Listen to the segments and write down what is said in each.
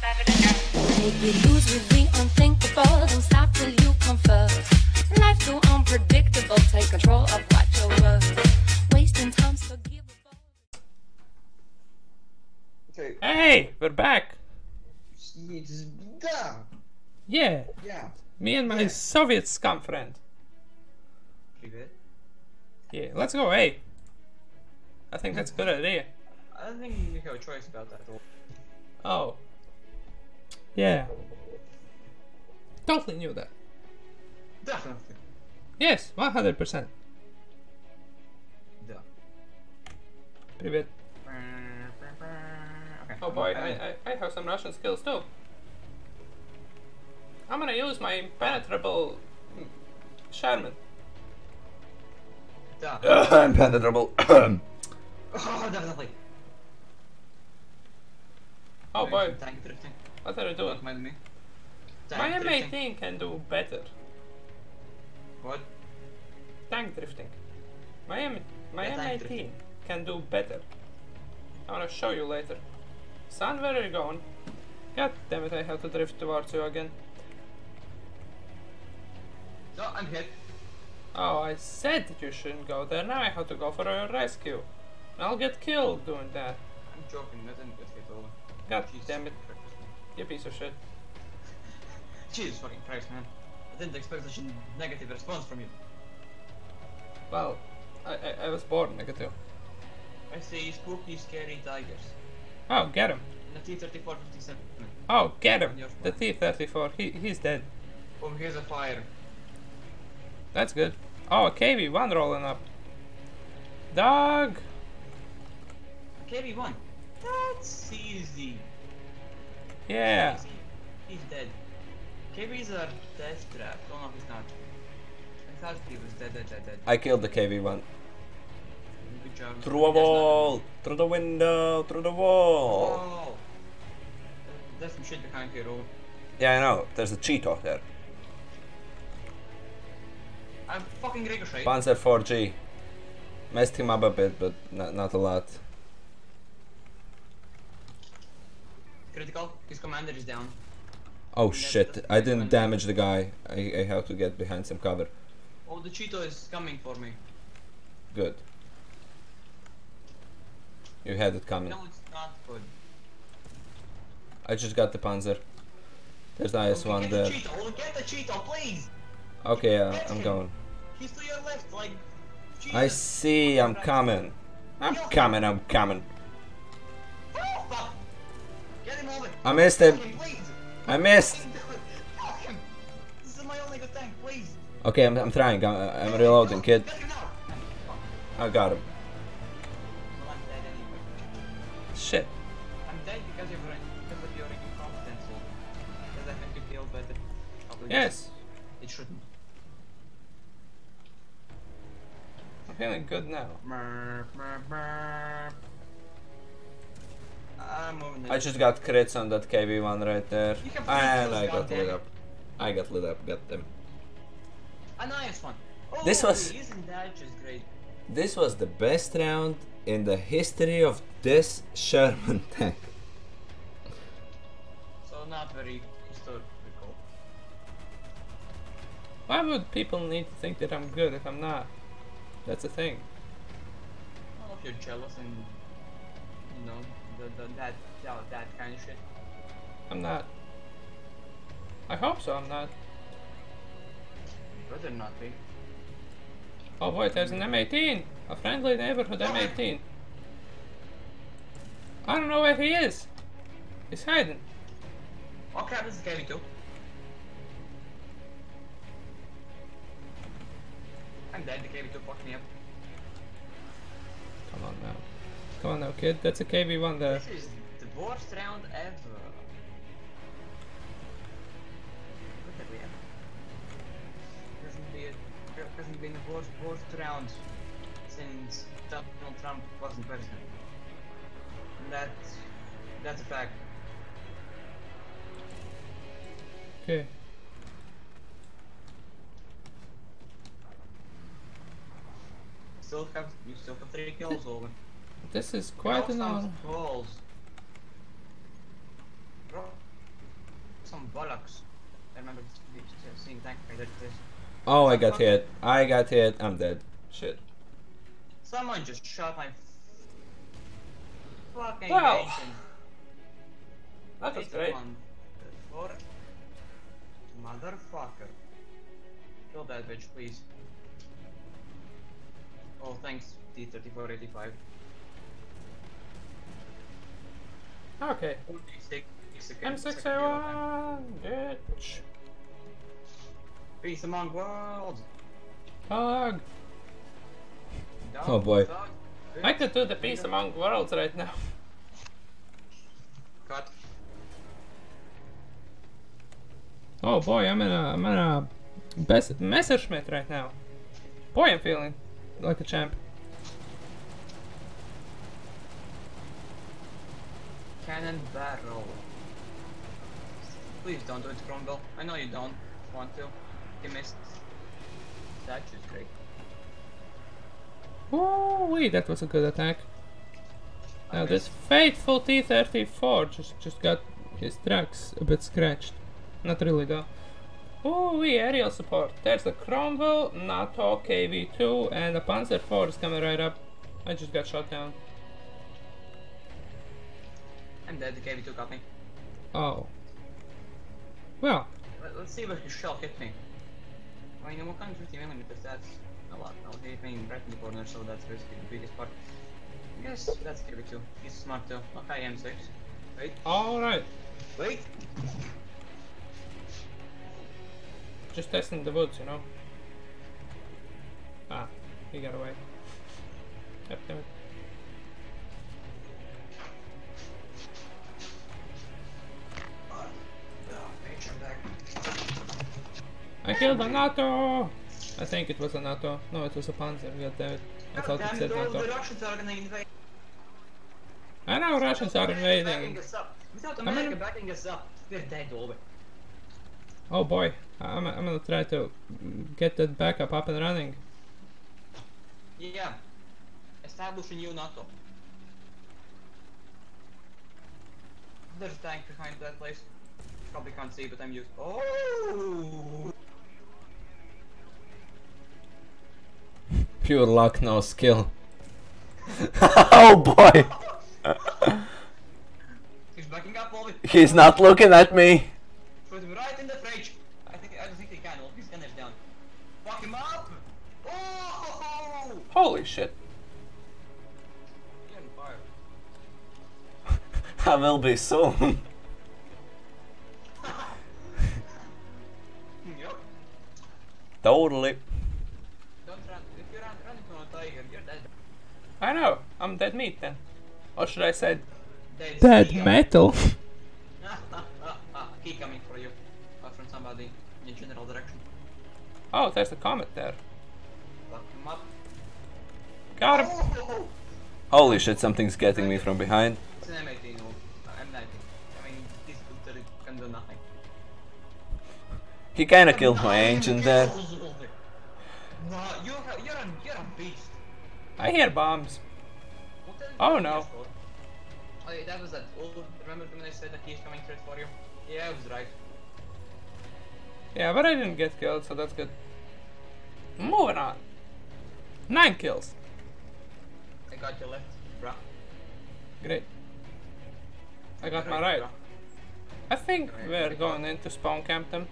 Make you lose with the unthinkable. Don't stop till you come first. Life too unpredictable. Take control of what you're worth. Wasting time's forgivable. Okay. Hey, we're back. Yeah. Yeah. Me and my Soviet scum friend. Привет. Yeah, let's go. Hey. I think that's a good idea. I don't think we have a choice about that at all. Oh. Yeah. Totally knew that. Definitely. Yes, 100%. Да. Привет. Okay. Oh boy, I have some Russian skills too. I'm gonna use my impenetrable Sherman. Да. Impenetrable. Oh, definitely. Oh boy, Tank drifting. what are you doing? Don't mind me. My Tank drifting. M18 can do better. What? Tank drifting. My Yeah, tank M18 drifting. can do better. I wanna show you later. Son, where are you going? God damn it, I have to drift towards you again. No, I'm hit. Oh, I said that you shouldn't go there. Now I have to go for your rescue. I'll get killed doing that. I'm joking. Nothing but hit over. God Jesus damn it, Christ. you piece of shit. Jesus fucking Christ, man. I didn't expect such a negative response from you. Well, I was born negative. I see spooky, scary tigers. Oh, get him. In the T-34-57. Oh, get him. On your The phone. T-34. He's dead. Oh, here's a fire. That's good. Oh, a KV-1 rolling up. Dog. KV-1. That's easy. Yeah. Easy. He's dead. KVs are death trap. Oh no, he's not. I thought he was dead. I killed the KV-1. Good job. Through a wall. Through the window. Through the wall. Oh. There's some shit behind here, oh. Yeah, I know. There's a Cheeto there. I'm fucking ricochet. Panzer 4G. Messed him up a bit, but not a lot. Critical. His commander is down. Oh That's shit, the I didn't one. damage the guy. I have to get behind some cover. Oh, the Cheeto is coming for me. Good. You had it coming. No, it's not good. I just got the Panzer. There's the IS-1 Get there. the Cheeto! Get the Cheeto, please! Okay, yeah, Get I'm him. going. He's to your left, like... Jesus. I see, I'm coming. I'm coming. Oh, fuck! Get him over! I missed him. Fucking please! I missed. Fucking do it! Fuck him! This is my only good tank, please! Okay, I'm trying. I'm reloading, kid. Get him now! Fuck. I got him. Well, I'm dead anyway. Shit. I'm dead because of your incompetence. Does that make you feel better? Probably Yes, it shouldn't. I'm feeling good now. I'm moving. I just got crits on that KV-1 right there. You can And freeze I got those, lit goddammit. up. I got lit up, got them. A nice one. Oh, This was- Isn't that just great? This was the best round in the history of this Sherman tank. So not very historical. Why would people need to think that I'm good if I'm not? That's the thing. Well, if you're jealous and you know that kind of shit. I'm not. I hope so, I'm not. Better not be. Oh boy, there's an M18! A friendly neighborhood M18. I don't know where he is. He's hiding. Oh crap, this is KV2. I'm dead, the KV2 fucked me up. Come on now. Come on now, kid. That's a KV-1 there. This is the worst round ever. What did we have? Hasn't been the worst round since Donald Trump wasn't president. And that's a fact. Okay. You still have 3 kills, Olin. This is quite an honor. Balls. bollocks. I remember seeing tank like this. Oh, I got hit. I got hit. I'm dead. Shit. Someone just shot my fucking Wow. ancient. That was It's great. one, four. Motherfucker. Kill that bitch, please. Oh, thanks, D3485. Okay. 46 seconds. M6A1, bitch. Peace among worlds. Hug. Down, Oh boy. thug, bitch. I could do the peace among worlds right now. Cut. Oh boy, I'm in a best Messerschmitt right now. Boy, I'm feeling like a champ. Cannon barrel. Please don't do it, Cromwell. I know you don't want to. You missed. That's just great. Oh wait, that was a good attack. Now this faithful T-34 just got his tracks a bit scratched. Not really though. Oh wait, aerial support. There's the Cromwell, NATO, KV-2, and the Panzer IV is coming right up. I just got shot down. I'm dead, the KV2 got me. Oh. Well, Let's see if his shell hit me. I mean, 150mm, that's a lot. I'll hit me right in the corner, so that's basically the biggest part. Yes, that's KV2. He's smart too. Okay, M6. Wait. alright. Wait! Just testing the woods, you know. Ah, he got away. God damn it. I killed a NATO! I think it was a NATO. No, it was a Panzer. God damn it. I thought it said The NATO. Russians are gonna invade. I know Russians are invading. Backing us up. Without America backing us up, we're dead over. Oh boy, I'm gonna try to get that backup up and running. Yeah. Establish a new NATO. There's a tank behind that place. Probably can't see, but I'm used. Oh! Pure luck, no skill. Oh boy! He's backing up, Bobby. He's not looking at me. Put him right in the fridge. I don't think he can. Well, his gunner's down. Fuck him up! Oh! Holy shit. You're on fire. I will be soon. Yup. Totally. Don't run. If you run into a tiger, you're dead. I know, I'm dead meat then. Or should I say Dead metal? He coming for you. From somebody in a general direction. Oh, there's a comet there. Fuck him up. Got him! Oh! Holy shit, something's getting me from behind. It's an M18 or M19. I mean, this booster can do nothing. He kinda killed my engine there. No, you're a beast. I hear bombs. What the Oh, hell no. is this for? Oh, yeah, that was that. Oh, remember when I said that he's coming straight for you? Yeah, I was right. Yeah, but I didn't get killed, so that's good. Moving on. 9 kills. I got your left, bruh. Great. I got my Right, right. bruh. I think we're going in to spawn camp them.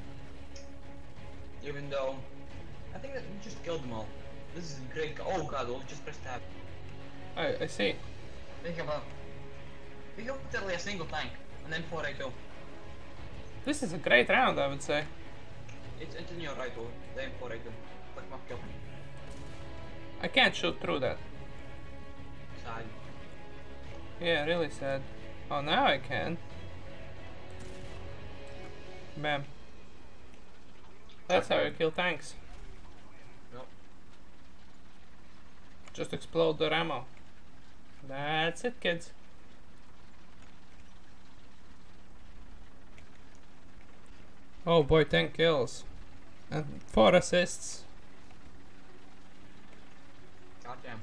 Even though I think that we just killed them all. This is a great. Oh god, we'll just press tab. I see. Think about. We have literally a single tank, and then 4A2. This is a great round, I would say. It's in your right over. Then 4A2. Fuck my kill. I can't shoot through that. Sad. Yeah, really sad. Oh, now I can. Bam. That's how you kill tanks. Nope. Just explode their ammo. That's it, kids. Oh boy, 10 kills. And 4 assists. Goddamn.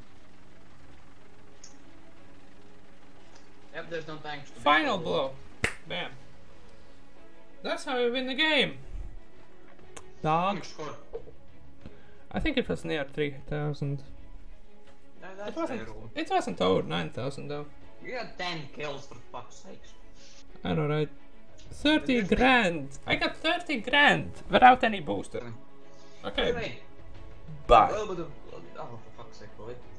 Yep, there's no tanks. To be Final killed. blow. Bam. That's how you win the game. How Dog. much score? I think it was near 3,000. That's terrible. It wasn't over 9,000 though. You got 10 kills for fuck's sakes. I know, right? 30 grand! I got 30 grand without any booster. Okay, Wait. bye. Oh, for fuck's sake, boy.